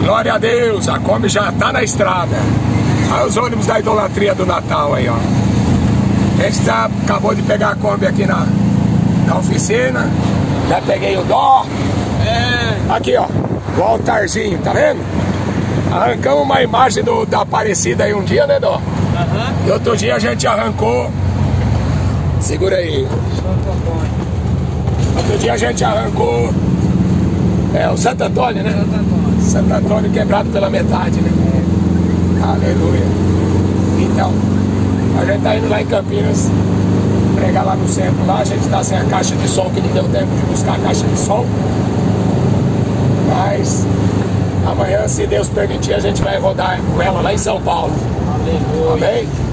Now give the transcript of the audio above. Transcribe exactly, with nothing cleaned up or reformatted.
Glória a Deus, a Kombi já tá na estrada. Olha os ônibus da idolatria do Natal aí, ó. A gente tá, acabou de pegar a Kombi aqui na, na oficina. Já peguei o dó. É. Aqui, ó, o altarzinho, tá vendo? Arrancamos uma imagem do, da Aparecida aí um dia, né, Dó? Uhum. E outro dia a gente arrancou. Segura aí. Outro dia a gente arrancou. É o Santo Antônio, né? Santo Antônio. Santo Antônio quebrado pela metade, né? É. Aleluia. Então, a gente tá indo lá em Campinas pregar lá no centro. Lá a gente tá sem a caixa de som, que não deu tempo de buscar a caixa de som. Mas amanhã, se Deus permitir, a gente vai rodar com ela lá em São Paulo. Aleluia. Amém?